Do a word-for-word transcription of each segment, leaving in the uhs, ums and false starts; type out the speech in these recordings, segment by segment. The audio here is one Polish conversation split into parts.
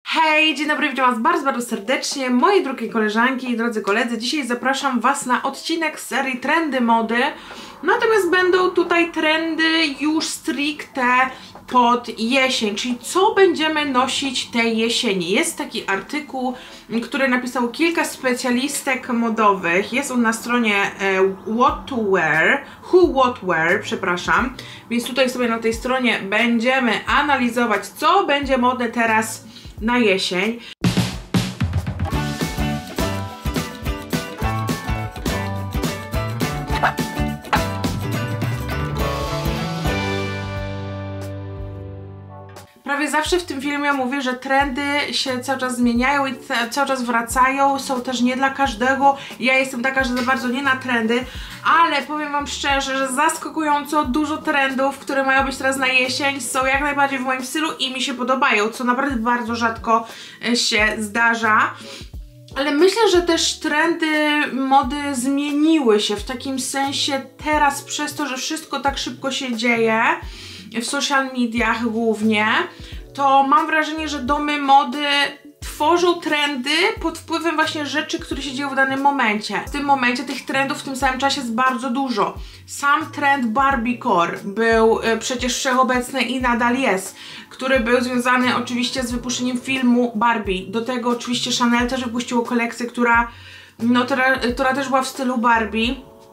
Hej, dzień dobry, witam Was bardzo, bardzo serdecznie, moje drogie koleżanki i drodzy koledzy. Dzisiaj zapraszam Was na odcinek z serii Trendy Mody. Natomiast będą tutaj trendy już stricte pod jesień, czyli co będziemy nosić tej jesieni. Jest taki artykuł, który napisało kilka specjalistek modowych. Jest on na stronie e, What to Wear, Who What Wear, przepraszam. Więc tutaj sobie na tej stronie będziemy analizować, co będzie modne teraz na jesień. Prawie zawsze w tym filmie mówię, że trendy się cały czas zmieniają i cały czas wracają, są też nie dla każdego. Ja jestem taka, że za bardzo nie na trendy, ale powiem Wam szczerze, że zaskakująco dużo trendów, które mają być teraz na jesień, są jak najbardziej w moim stylu i mi się podobają, co naprawdę bardzo rzadko się zdarza. Ale myślę, że też trendy mody zmieniły się w takim sensie teraz przez to, że wszystko tak szybko się dzieje, w social mediach głównie, to mam wrażenie, że domy mody tworzą trendy pod wpływem właśnie rzeczy, które się dzieją w danym momencie. W tym momencie tych trendów w tym samym czasie jest bardzo dużo. Sam trend Barbiecore był y, przecież wszechobecny i nadal jest, który był związany oczywiście z wypuszczeniem filmu Barbie. Do tego oczywiście Chanel też wypuściło kolekcję, która, no, która, która też była w stylu Barbie.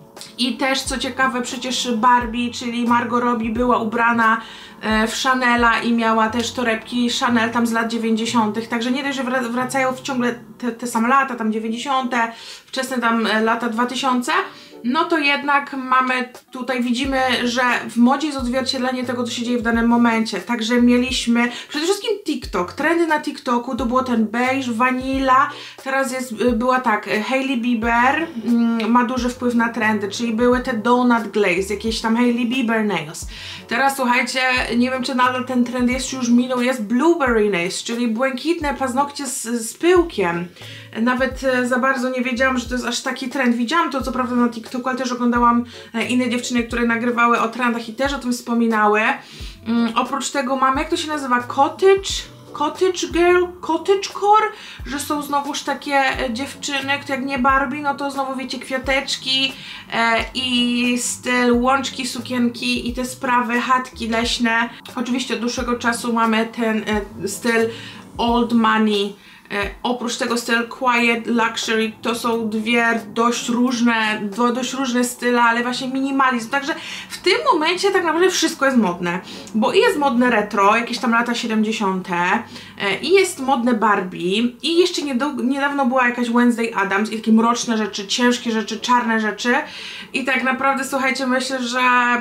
I też co ciekawe, przecież Barbie, czyli Margot Robbie, była ubrana w Chanela i miała też torebki Chanel tam z lat dziewięćdziesiątych. Także nie dość, że wracają w ciągle te, te same lata, tam dziewięćdziesiąte, wczesne tam lata dwa tysiące. No to jednak mamy tutaj, widzimy, że w modzie jest odzwierciedlenie tego, co się dzieje w danym momencie. Także mieliśmy przede wszystkim TikTok. Trendy na TikToku to było ten beige, vanilla. Teraz jest, była tak, Hailey Bieber mm, ma duży wpływ na trendy, czyli były te donut glaze, jakieś tam Hailey Bieber nails. Teraz słuchajcie, nie wiem, czy nadal ten trend jest, czy już minął, jest blueberry nails, czyli błękitne paznokcie z, z pyłkiem. Nawet e, za bardzo nie wiedziałam, że to jest aż taki trend. Widziałam to co prawda na TikToku, ale też oglądałam e, inne dziewczyny, które nagrywały o trendach i też o tym wspominały. Mm, oprócz tego mamy, jak to się nazywa, cottage? Cottage girl, cottagecore, że są znowuż takie e, dziewczyny, jak nie Barbie, no to znowu wiecie, kwiateczki e, i styl łączki, sukienki i te sprawy, chatki leśne. Oczywiście od dłuższego czasu mamy ten e, styl old money. E, oprócz tego styl quiet luxury, to są dwie dość różne, dwa dość różne style, ale właśnie minimalizm. Także w tym momencie tak naprawdę wszystko jest modne, bo i jest modne retro, jakieś tam lata siedemdziesiąte e, i jest modne Barbie i jeszcze niedawno była jakaś Wednesday Addams i takie mroczne rzeczy, ciężkie rzeczy, czarne rzeczy i tak naprawdę słuchajcie, myślę, że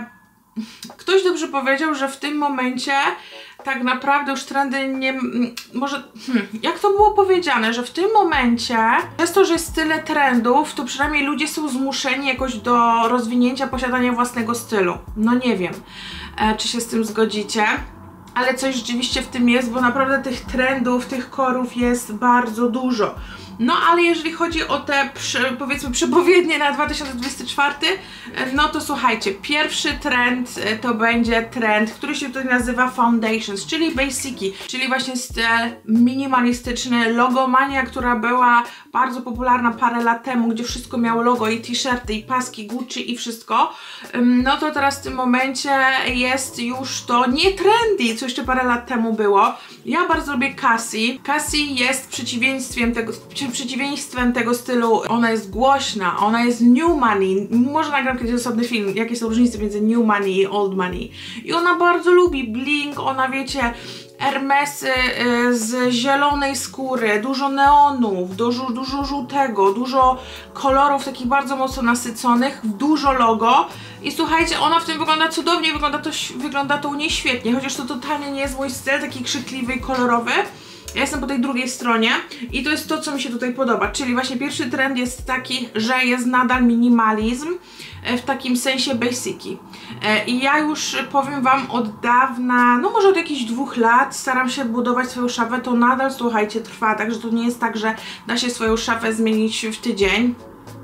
ktoś dobrze powiedział, że w tym momencie tak naprawdę już trendy nie... Może... Hmm, jak to było powiedziane, że w tym momencie przez to, że jest tyle trendów, to przynajmniej ludzie są zmuszeni jakoś do rozwinięcia, posiadania własnego stylu. No nie wiem, e, czy się z tym zgodzicie. Ale coś rzeczywiście w tym jest, bo naprawdę tych trendów, tych korów jest bardzo dużo. No ale jeżeli chodzi o te, powiedzmy, przepowiednie na dwa tysiące dwudziesty czwarty, no to słuchajcie, pierwszy trend to będzie trend, który się tutaj nazywa foundations, czyli basiki, czyli właśnie styl minimalistyczny, logomania, która była bardzo popularna parę lat temu, gdzie wszystko miało logo i t-shirty, i paski, Gucci i wszystko. No to teraz w tym momencie jest już to nie trendy, co jeszcze parę lat temu było. Ja bardzo lubię Cassie. Cassie jest przeciwieństwem tego, przeciwieństwem tego stylu. Ona jest głośna, ona jest new money. Może nagram kiedyś osobny film, jakie są różnice między new money i old money. I ona bardzo lubi bling, ona wiecie, Hermesy y, z zielonej skóry, dużo neonów, dużo, dużo żółtego, dużo kolorów takich bardzo mocno nasyconych, dużo logo i słuchajcie, ona w tym wygląda cudownie, wygląda to, wygląda to u niej świetnie, chociaż to totalnie nie jest mój styl, taki krzykliwy i kolorowy. Ja jestem po tej drugiej stronie i to jest to, co mi się tutaj podoba, czyli właśnie pierwszy trend jest taki, że jest nadal minimalizm w takim sensie basiki. I ja już powiem Wam od dawna, no może od jakichś dwóch lat staram się budować swoją szafę, to nadal słuchajcie trwa, także to nie jest tak, że da się swoją szafę zmienić w tydzień.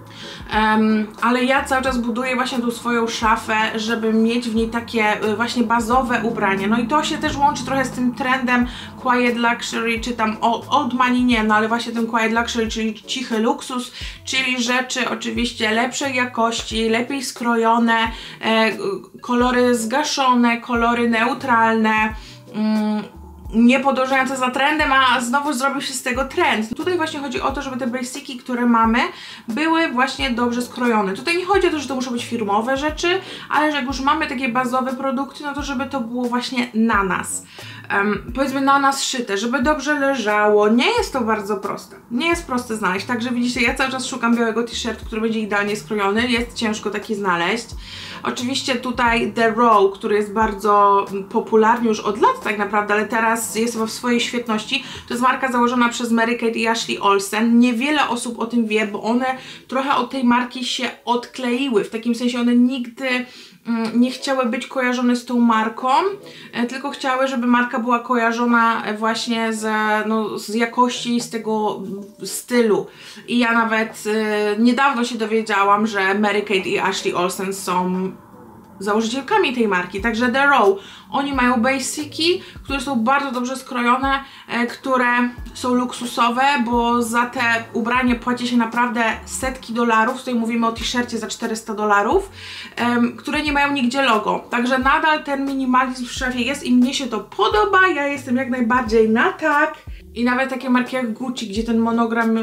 um, ale ja cały czas buduję właśnie tą swoją szafę, żeby mieć w niej takie y, właśnie bazowe ubrania. No i to się też łączy trochę z tym trendem quiet luxury, czy tam old money, nie, no ale właśnie ten quiet luxury, czyli cichy luksus, czyli rzeczy oczywiście lepszej jakości, lepiej skrojone, e, kolory zgaszone, kolory neutralne, mm, nie podążające za trendem, a znowu zrobił się z tego trend. Tutaj właśnie chodzi o to, żeby te basiki, które mamy, były właśnie dobrze skrojone. Tutaj nie chodzi o to, że to muszą być firmowe rzeczy, ale że jak już mamy takie bazowe produkty, no to żeby to było właśnie na nas. Um, powiedzmy na nas szyte, żeby dobrze leżało. Nie jest to bardzo proste. Nie jest proste znaleźć, także widzicie, ja cały czas szukam białego t-shirtu, który będzie idealnie skrojony. Jest ciężko taki znaleźć. Oczywiście tutaj The Row, który jest bardzo popularny już od lat tak naprawdę, ale teraz jest w swojej świetności. To jest marka założona przez Mary Kate i Ashley Olsen. Niewiele osób o tym wie, bo one trochę od tej marki się odkleiły. W takim sensie one nigdy nie chciały być kojarzone z tą marką, tylko chciały, żeby marka była kojarzona właśnie z, no, z jakości, z tego stylu. I ja nawet y, niedawno się dowiedziałam, że Mary Kate i Ashley Olsen są założycielkami tej marki, także The Row. Oni mają basiki, które są bardzo dobrze skrojone, e, które są luksusowe, bo za te ubranie płaci się naprawdę setki dolarów, tutaj mówimy o t-shircie za czterysta dolarów, e, które nie mają nigdzie logo. Także nadal ten minimalizm w szafie jest i mnie się to podoba, ja jestem jak najbardziej na tak. I nawet takie marki jak Gucci, gdzie ten monogram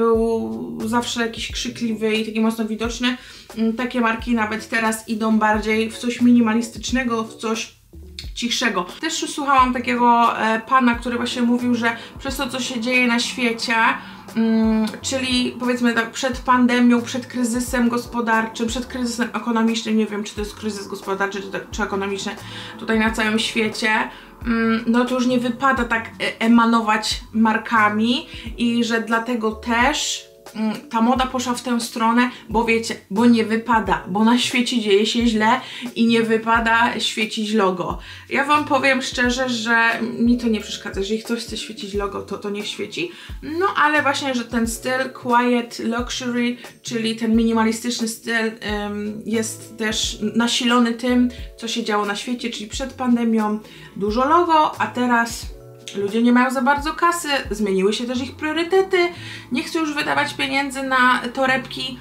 był zawsze jakiś krzykliwy i taki mocno widoczny, takie marki nawet teraz idą bardziej w coś minimalistycznego, w coś cichszego. Też słuchałam takiego e, pana, który właśnie mówił, że przez to, co się dzieje na świecie, mm, czyli powiedzmy tak przed pandemią, przed kryzysem gospodarczym, przed kryzysem ekonomicznym, nie wiem, czy to jest kryzys gospodarczy, czy, czy ekonomiczny tutaj na całym świecie, mm, no to już nie wypada tak emanować markami i że dlatego też ta moda poszła w tę stronę, bo wiecie, bo nie wypada, bo na świecie dzieje się źle i nie wypada świecić logo. Ja wam powiem szczerze, że mi to nie przeszkadza, jeżeli ktoś chce świecić logo, to to niech świeci. No ale właśnie, że ten styl quiet luxury, czyli ten minimalistyczny styl um, jest też nasilony tym, co się działo na świecie, czyli przed pandemią dużo logo, a teraz ludzie nie mają za bardzo kasy, zmieniły się też ich priorytety, nie chcą już wydawać pieniędzy na torebki,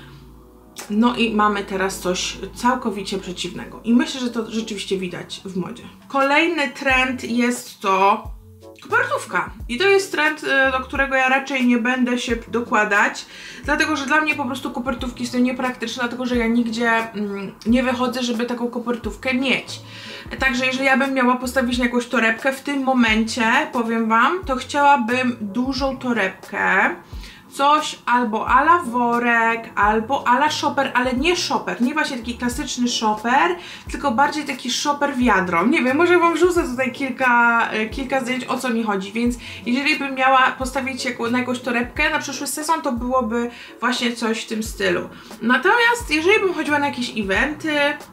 no i mamy teraz coś całkowicie przeciwnego. I myślę, że to rzeczywiście widać w modzie. Kolejny trend jest to kopertówka. I to jest trend, do którego ja raczej nie będę się dokładać, dlatego że dla mnie po prostu kopertówki są niepraktyczne, dlatego że ja nigdzie mm, nie wychodzę, żeby taką kopertówkę mieć. Także jeżeli ja bym miała postawić na jakąś torebkę, w tym momencie, powiem wam, to chciałabym dużą torebkę, coś albo ala worek, albo ala shopper, ale nie shopper, nie właśnie taki klasyczny shopper, tylko bardziej taki shopper wiadro. Nie wiem, może wam wrzucę tutaj kilka, kilka zdjęć, o co mi chodzi, więc jeżeli bym miała postawić jako, na jakąś torebkę na przyszły sezon, to byłoby właśnie coś w tym stylu. Natomiast jeżeli bym chodziła na jakieś eventy,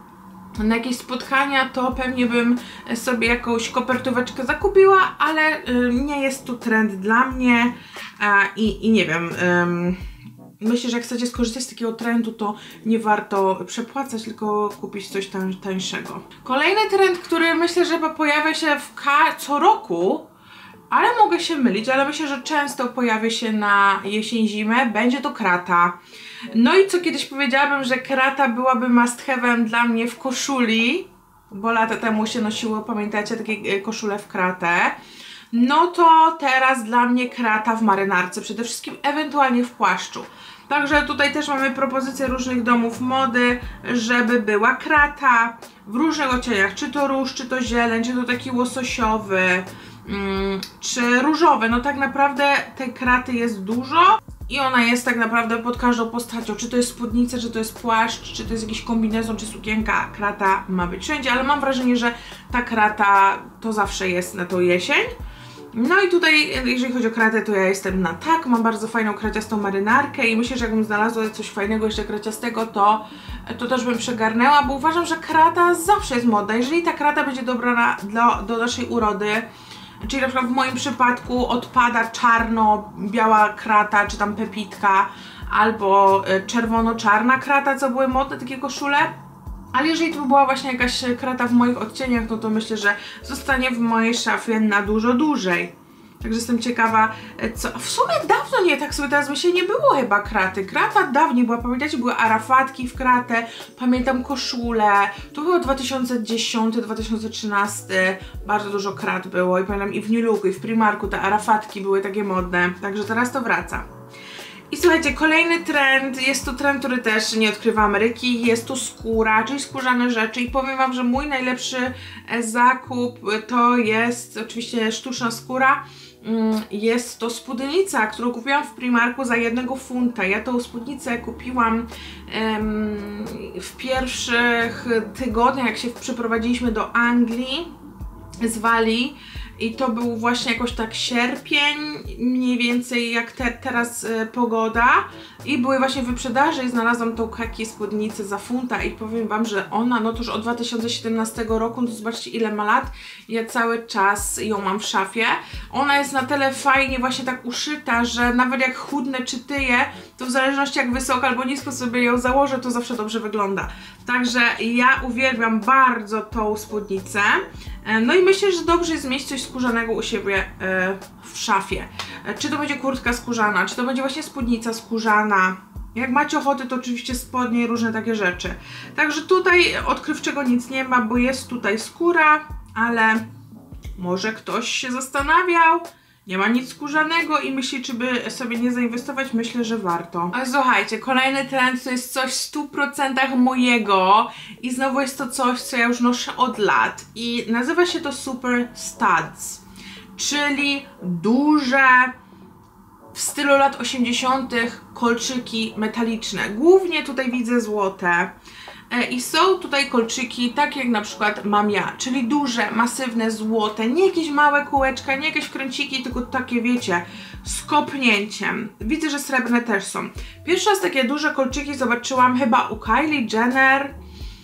na jakieś spotkania, to pewnie bym sobie jakąś kopertóweczkę zakupiła, ale y, nie jest to trend dla mnie a, i, i nie wiem, ym, myślę, że jak chcecie skorzystać z takiego trendu, to nie warto przepłacać, tylko kupić coś tań, tańszego. Kolejny trend, który myślę, że pojawia się w ka co roku, ale mogę się mylić, ale myślę, że często pojawia się na jesień-zimę, będzie to krata. No i co kiedyś powiedziałabym, że krata byłaby must have'em dla mnie w koszuli, bo lata temu się nosiło, pamiętacie, takie koszule w kratę. No to teraz dla mnie krata w marynarce, przede wszystkim ewentualnie w płaszczu. Także tutaj też mamy propozycje różnych domów mody, żeby była krata w różnych odcieniach, czy to róż, czy to zieleń, czy to taki łososiowy, mm, czy różowy. No tak naprawdę tej kraty jest dużo i ona jest tak naprawdę pod każdą postacią, czy to jest spódnica, czy to jest płaszcz, czy to jest jakiś kombinezon, czy sukienka, krata ma być wszędzie, ale mam wrażenie, że ta krata to zawsze jest na tą jesień. No i tutaj, jeżeli chodzi o kratę, to ja jestem na tak, mam bardzo fajną kraciastą marynarkę i myślę, że jakbym znalazła coś fajnego jeszcze kraciastego, to, to też bym przegarnęła, bo uważam, że krata zawsze jest modna. Jeżeli ta krata będzie dobra na, do, do naszej urody, czyli na przykład w moim przypadku odpada czarno-biała krata, czy tam pepitka, albo czerwono-czarna krata, co były modne, takie koszule. Ale jeżeli to była właśnie jakaś krata w moich odcieniach, no to myślę, że zostanie w mojej szafie na dużo dłużej. Także jestem ciekawa, co... W sumie dawno nie, tak sobie teraz myślę, nie było chyba kraty. Krata dawniej była, pamiętacie, były arafatki w kratę, pamiętam koszule. To było dwa tysiące dziesiąty, dwa tysiące trzynasty, bardzo dużo krat było i pamiętam i w New Looku, i w Primarku te arafatki były takie modne. Także teraz to wraca. I słuchajcie, kolejny trend, jest to trend, który też nie odkrywa Ameryki, jest to skóra, czyli skórzane rzeczy i powiem wam, że mój najlepszy zakup to jest oczywiście sztuczna skóra. Jest to spódnica, którą kupiłam w Primarku za jednego funta. Ja tą spódnicę kupiłam um, w pierwszych tygodniach, jak się przeprowadziliśmy do Anglii z Walii. I to był właśnie jakoś tak sierpień, mniej więcej jak te, teraz y, pogoda. I były właśnie wyprzedaży i znalazłam tą kaki spódnicę za funta i powiem wam, że ona, no to już od dwa tysiące siedemnastego roku, no to zobaczcie ile ma lat. Ja cały czas ją mam w szafie. Ona jest na tyle fajnie właśnie tak uszyta, że nawet jak chudnę czy tyję, to w zależności jak wysoko albo nisko sobie ją założę, to zawsze dobrze wygląda. Także ja uwielbiam bardzo tą spódnicę. No i myślę, że dobrze jest mieć coś skórzanego u siebie w szafie. Czy to będzie kurtka skórzana, czy to będzie właśnie spódnica skórzana. Jak macie ochotę, to oczywiście spodnie i różne takie rzeczy. Także tutaj odkrywczego nic nie ma, bo jest tutaj skóra, ale może ktoś się zastanawiał, nie ma nic skórzanego i myśli, czy by sobie nie zainwestować. Myślę, że warto. Ale słuchajcie, kolejny trend to jest coś w stu procentach mojego i znowu jest to coś, co ja już noszę od lat i nazywa się to Super Studs, czyli duże w stylu lat osiemdziesiątych kolczyki metaliczne. Głównie tutaj widzę złote. I są tutaj kolczyki, tak jak na przykład mam ja, czyli duże, masywne, złote, nie jakieś małe kółeczka, nie jakieś kręciki, tylko takie, wiecie, z kopnięciem. Widzę, że srebrne też są. Pierwszy raz takie duże kolczyki zobaczyłam chyba u Kylie Jenner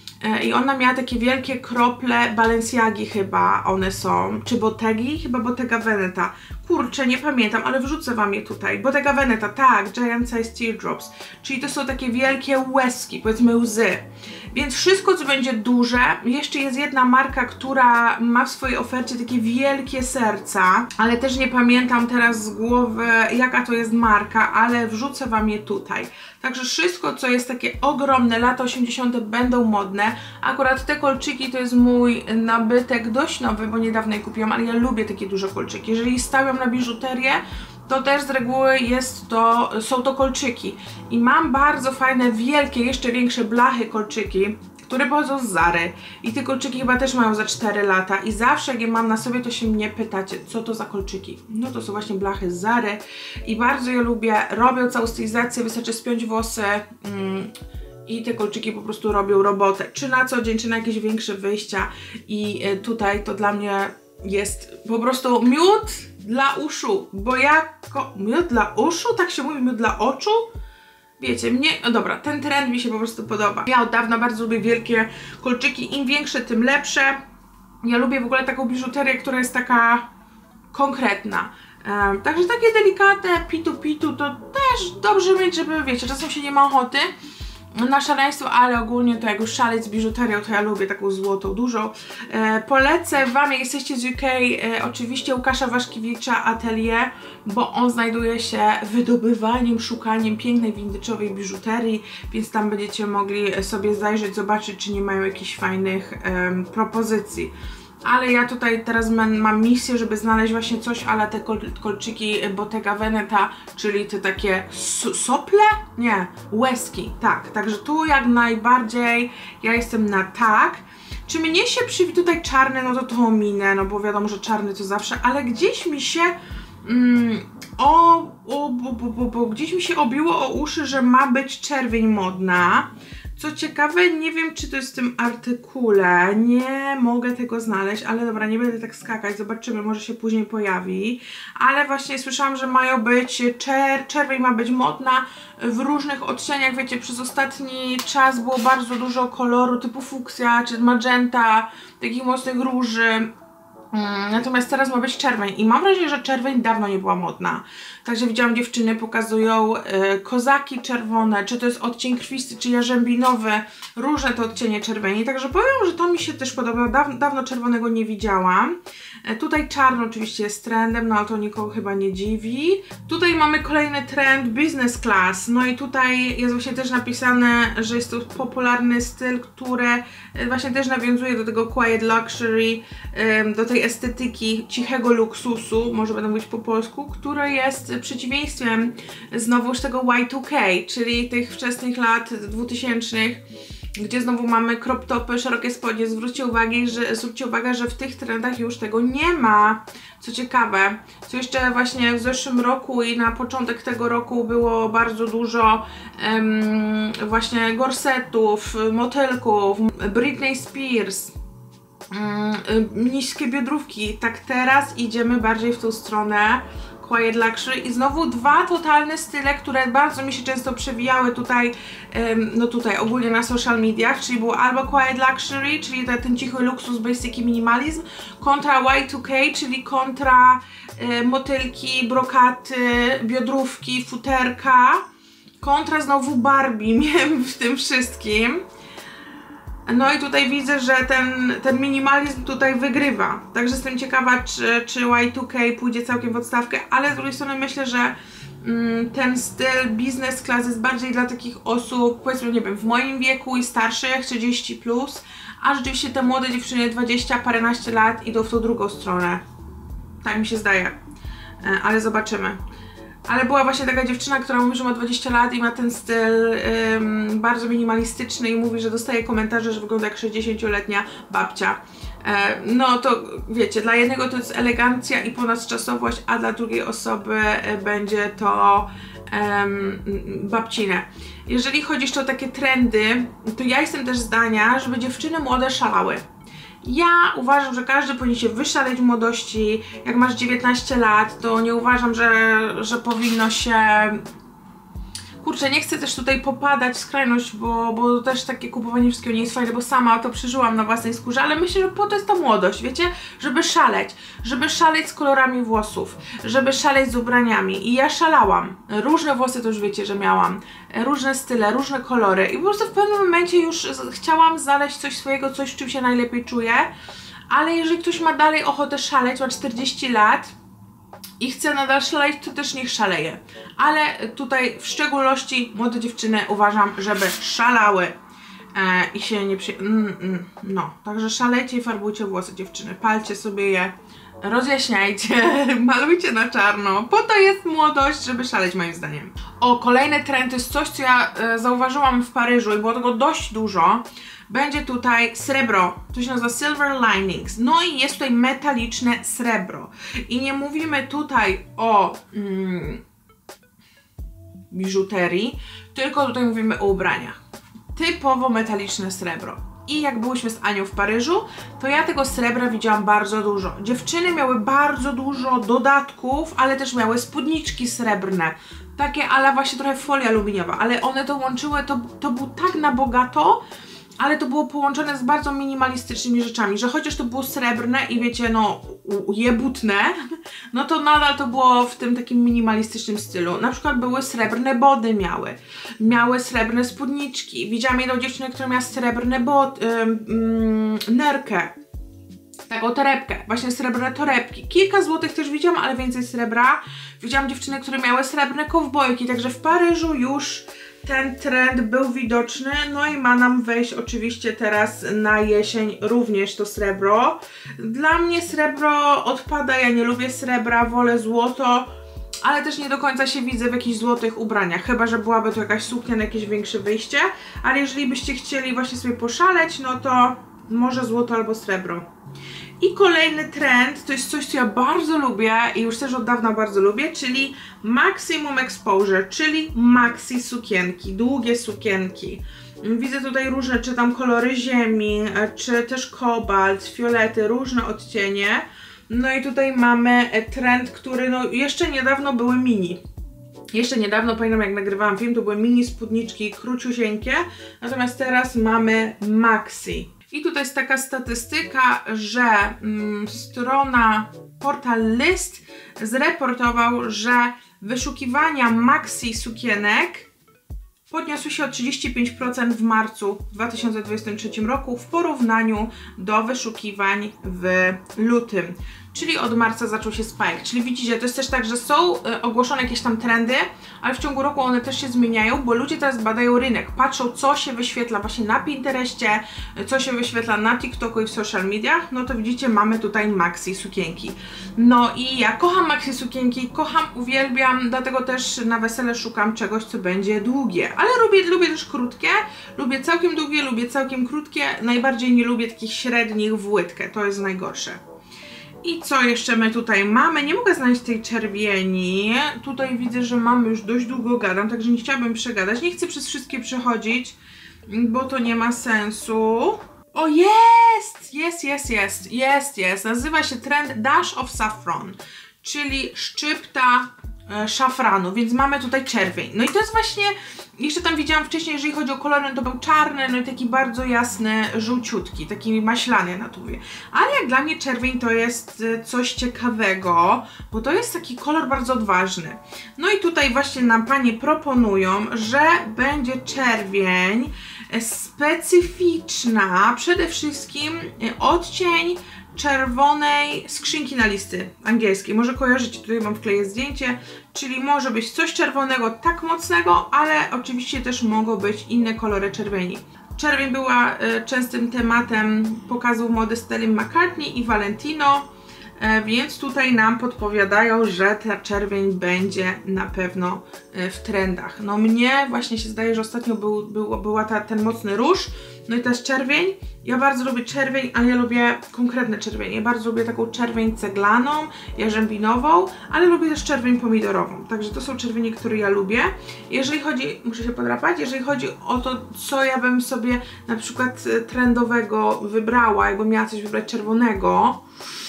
i ona miała takie wielkie krople Balenciagi chyba, one są, czy Bottegi? Chyba Bottega Veneta. Kurczę, nie pamiętam, ale wrzucę wam je tutaj. Bottega Veneta, tak, Giant Size Teardrops, czyli to są takie wielkie łezki, powiedzmy łzy. Więc wszystko, co będzie duże, jeszcze jest jedna marka, która ma w swojej ofercie takie wielkie serca, ale też nie pamiętam teraz z głowy, jaka to jest marka, ale wrzucę wam je tutaj. Także wszystko, co jest takie ogromne, lata osiemdziesiąte będą modne. Akurat te kolczyki to jest mój nabytek dość nowy, bo niedawno je kupiłam, ale ja lubię takie duże kolczyki. Jeżeli stawiam na biżuterię, to też z reguły jest to, są to kolczyki. I mam bardzo fajne, wielkie, jeszcze większe blachy kolczyki, które pochodzą z Zary. I te kolczyki chyba też mają za cztery lata. I zawsze jak je mam na sobie, to się mnie pytacie, co to za kolczyki? No to są właśnie blachy z Zary. I bardzo je lubię. Robią całą stylizację, wystarczy spiąć włosy. Mm, I te kolczyki po prostu robią robotę. Czy na co dzień, czy na jakieś większe wyjścia. I tutaj to dla mnie jest po prostu miód dla uszu, bo jako... Miód dla uszu? Tak się mówi, miód dla oczu? Wiecie, mnie... No dobra, ten trend mi się po prostu podoba. Ja od dawna bardzo lubię wielkie kolczyki, im większe, tym lepsze. Ja lubię w ogóle taką biżuterię, która jest taka konkretna. Um, także takie delikatne pitu-pitu to też dobrze mieć, żeby, wiecie, czasem się nie ma ochoty na szaleństwo, ale ogólnie to jak już szaleć z biżuterią, to ja lubię taką złotą, dużą. E, polecę wam, jak jesteście z U K, e, oczywiście Łukasza Waszkiewicza Atelier, bo on znajduje się wydobywaniem, szukaniem pięknej, vintage'owej biżuterii, więc tam będziecie mogli sobie zajrzeć, zobaczyć, czy nie mają jakichś fajnych e, propozycji. Ale ja tutaj teraz mam misję, żeby znaleźć właśnie coś ale te kol kolczyki Bottega Veneta, czyli te takie sople? Nie, łezki, tak. Także tu jak najbardziej ja jestem na tak. Czy mnie się przywi tutaj czarny, no to to ominę, no bo wiadomo, że czarny to zawsze, ale gdzieś mi się mm, o, o bo, bo, bo, bo, gdzieś mi się obiło o uszy, że ma być czerwień modna. Co ciekawe, nie wiem, czy to jest w tym artykule, nie mogę tego znaleźć, ale dobra, nie będę tak skakać, zobaczymy, może się później pojawi. Ale właśnie słyszałam, że mają być, czer czerwień ma być modna w różnych odcieniach, wiecie, przez ostatni czas było bardzo dużo koloru typu fuksja czy magenta, takich mocnych róży. Mm, natomiast teraz ma być czerwień i mam wrażenie, że czerwień dawno nie była modna. Także widziałam, dziewczyny pokazują y, kozaki czerwone, czy to jest odcień krwisty, czy jarzębinowy, różne te odcienie czerwieni. Także powiem, że to mi się też podoba. Daw dawno czerwonego nie widziałam. E, tutaj czarno oczywiście jest trendem, no ale to nikogo chyba nie dziwi. Tutaj mamy kolejny trend business class. No i tutaj jest właśnie też napisane, że jest to popularny styl, który właśnie też nawiązuje do tego quiet luxury, do tej estetyki cichego luksusu, może będę mówić po polsku, które jest przeciwieństwem znowuż tego Y dwa K, czyli tych wczesnych lat dwutysięcznych, gdzie znowu mamy crop topy, szerokie spodnie. Zwróćcie uwagę, że, zwróćcie uwagę, że w tych trendach już tego nie ma. Co ciekawe, co jeszcze właśnie w zeszłym roku i na początek tego roku było bardzo dużo um, właśnie gorsetów, motylków, Britney Spears, um, niskie biodrówki. Tak teraz idziemy bardziej w tą stronę quiet luxury i znowu dwa totalne style, które bardzo mi się często przewijały tutaj, um, no tutaj ogólnie na social mediach, czyli było albo quiet luxury, czyli ten, ten cichy luksus, basic i minimalizm, kontra Y dwa K, czyli kontra y, motylki, brokaty, biodrówki, futerka, kontra znowu Barbie miałem w tym wszystkim. No i tutaj widzę, że ten, ten minimalizm tutaj wygrywa. Także jestem ciekawa, czy, czy Y dwa K pójdzie całkiem w odstawkę, ale z drugiej strony myślę, że mm, ten styl business class jest bardziej dla takich osób, powiedzmy, nie wiem, w moim wieku i starszych, trzydzieści plus, a rzeczywiście te młode dziewczyny, dwadzieścia paręnaście lat, idą w tą drugą stronę. Tak mi się zdaje, ale zobaczymy. Ale była właśnie taka dziewczyna, która mówi, że ma dwadzieścia lat i ma ten styl ym, bardzo minimalistyczny i mówi, że dostaje komentarze, że wygląda jak sześćdziesięcioletnia babcia. E, no to wiecie, dla jednego to jest elegancja i ponadczasowość, a dla drugiej osoby e, będzie to ym, babcine. Jeżeli chodzi jeszcze o takie trendy, to ja jestem też zdania, żeby dziewczyny młode szalały. Ja uważam, że każdy powinien się wyszaleć w młodości. Jak masz dziewiętnaście lat, to nie uważam, że, że powinno się... Kurczę, nie chcę też tutaj popadać w skrajność, bo, bo też takie kupowanie wszystkiego nie jest fajne, bo sama to przeżyłam na własnej skórze, ale myślę, że po to jest ta młodość, wiecie? Żeby szaleć, żeby szaleć z kolorami włosów, żeby szaleć z ubraniami. I ja szalałam. Różne włosy to już wiecie, że miałam. Różne style, różne kolory. I po prostu w pewnym momencie już chciałam znaleźć coś swojego, coś, w czym się najlepiej czuję. Ale jeżeli ktoś ma dalej ochotę szaleć, ma czterdzieści lat, i chce nadal szaleć, to też niech szaleje. Ale tutaj w szczególności młode dziewczyny uważam, żeby szalały e, i się nie przy... Mm, mm, no, także szalejcie i farbujcie włosy, dziewczyny. Palcie sobie je, rozjaśniajcie, malujcie na czarno. Po to jest młodość, żeby szaleć, moim zdaniem. O, kolejny trend to jest coś, co ja e, zauważyłam w Paryżu i było tego dość dużo. Będzie tutaj srebro, to się nazywa silver linings, no i jest tutaj metaliczne srebro. I nie mówimy tutaj o mm, biżuterii, tylko tutaj mówimy o ubraniach. Typowo metaliczne srebro. I jak byłyśmy z Anią w Paryżu, to ja tego srebra widziałam bardzo dużo. Dziewczyny miały bardzo dużo dodatków, ale też miały spódniczki srebrne. Takie ale właśnie trochę folia aluminiowa, ale one to łączyły, to, to było tak na bogato, ale to było połączone z bardzo minimalistycznymi rzeczami, że chociaż to było srebrne i wiecie, no jebutne, no to nadal to było w tym takim minimalistycznym stylu. Na przykład były srebrne body miały, miały srebrne spódniczki. Widziałam jedną dziewczynę, która miała srebrne bod, ym, ym, nerkę, taką torebkę, właśnie srebrne torebki. Kilka złotych też widziałam, ale więcej srebra. Widziałam dziewczyny, które miały srebrne kowbojki, także w Paryżu już ten trend był widoczny, no i ma nam wejść oczywiście teraz na jesień również to srebro. Dla mnie srebro odpada, ja nie lubię srebra, wolę złoto, ale też nie do końca się widzę w jakichś złotych ubraniach, chyba że byłaby to jakaś suknia na jakieś większe wyjście, ale jeżeli byście chcieli właśnie sobie poszaleć, no to może złoto albo srebro. I kolejny trend, to jest coś, co ja bardzo lubię i już też od dawna bardzo lubię, czyli maximum exposure, czyli maxi sukienki, długie sukienki. Widzę tutaj różne, czy tam kolory ziemi, czy też kobalt, fiolety, różne odcienie. No i tutaj mamy trend, który no jeszcze niedawno były mini. Jeszcze niedawno, pamiętam jak nagrywałam film, to były mini spódniczki króciusieńkie, natomiast teraz mamy maxi. I tutaj jest taka statystyka, że mm, strona Portal List zreportował, że wyszukiwania maxi sukienek podniosły się o trzydzieści pięć procent w marcu dwa tysiące dwudziestym trzecim roku w porównaniu do wyszukiwań w lutym. Czyli od marca zaczął się spike. Czyli widzicie, to jest też tak, że są y, ogłoszone jakieś tam trendy, ale w ciągu roku one też się zmieniają, bo ludzie teraz badają rynek, patrzą, co się wyświetla właśnie na Pinterestie, co się wyświetla na TikToku i w social mediach. No to widzicie, mamy tutaj maxi sukienki. No i ja kocham maxi sukienki, kocham, uwielbiam, dlatego też na wesele szukam czegoś, co będzie długie. Ale lubię, lubię też krótkie, lubię całkiem długie, lubię całkiem krótkie, najbardziej nie lubię takich średnich w łydkę, to jest najgorsze. I co jeszcze my tutaj mamy? Nie mogę znaleźć tej czerwieni. Tutaj widzę, że mamy już dość długo gadam, także nie chciałabym przegadać. Nie chcę przez wszystkie przechodzić, bo to nie ma sensu. O, jest! Jest, jest, jest, jest, jest. Nazywa się trend Dash of Saffron, czyli szczypta e, szafranu, więc mamy tutaj czerwień. No i to jest właśnie, jeszcze tam widziałam wcześniej, jeżeli chodzi o kolory, to był czarny, no i taki bardzo jasny, żółciutki, taki maślany na tuwie. Ale jak dla mnie czerwień to jest coś ciekawego, bo to jest taki kolor bardzo odważny. No i tutaj właśnie nam panie proponują, że będzie czerwień specyficzna, przede wszystkim odcień czerwonej skrzynki na listy angielskiej. Może kojarzycie, tutaj mam wkleję zdjęcie, czyli może być coś czerwonego tak mocnego, ale oczywiście też mogą być inne kolory czerwieni. Czerwień była y, częstym tematem pokazów mody Stelly McCartney i Valentino, y, więc tutaj nam podpowiadają, że ta czerwień będzie na pewno y, w trendach. No mnie właśnie się zdaje, że ostatnio był, był, była ta, ten mocny róż, no i też czerwień. Ja bardzo lubię czerwień, ale ja lubię konkretne czerwienie. Ja bardzo lubię taką czerwień ceglaną, jarzębinową, ale lubię też czerwień pomidorową. Także to są czerwienie, które ja lubię. Jeżeli chodzi, muszę się podrapać, jeżeli chodzi o to, co ja bym sobie na przykład trendowego wybrała, jakbym miała coś wybrać czerwonego,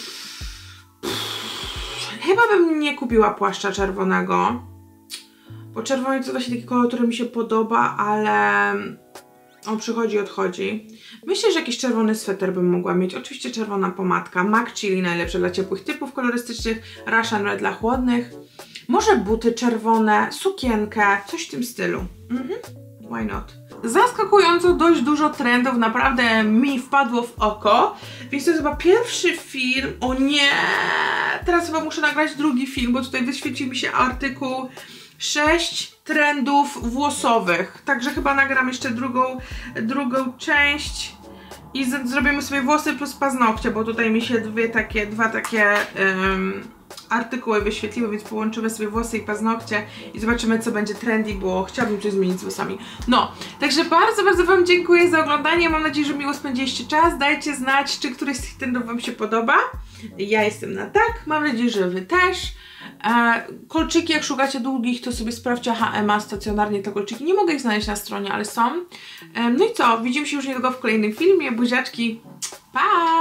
chyba bym nie kupiła płaszcza czerwonego, bo czerwony to właśnie taki kolor, który mi się podoba, ale on przychodzi i odchodzi. Myślę, że jakiś czerwony sweter bym mogła mieć. Oczywiście czerwona pomadka. MAC Chili najlepsze dla ciepłych typów kolorystycznych. Russian Red dla chłodnych. Może buty czerwone, sukienkę, coś w tym stylu. Mhm. Why not? Zaskakująco dość dużo trendów naprawdę mi wpadło w oko. Więc to jest chyba pierwszy film. O nie! Teraz chyba muszę nagrać drugi film, bo tutaj wyświecił mi się artykuł sześć trendów włosowych. Także chyba nagram jeszcze drugą, drugą część i z, zrobimy sobie włosy plus paznokcie, bo tutaj mi się dwie takie, dwa takie um, artykuły wyświetliły, więc połączymy sobie włosy i paznokcie i zobaczymy, co będzie trendy, bo chciałabym coś zmienić z włosami. No, także bardzo, bardzo wam dziękuję za oglądanie. Mam nadzieję, że miło spędziliście czas. Dajcie znać, czy któryś z tych trendów wam się podoba. Ja jestem na tak. Mam nadzieję, że wy też. E, kolczyki, jak szukacie długich, to sobie sprawdźcie H and M stacjonarnie te kolczyki. Nie mogę ich znaleźć na stronie, ale są. E, no i co? Widzimy się już niedługo w kolejnym filmie. Buziaczki. Pa!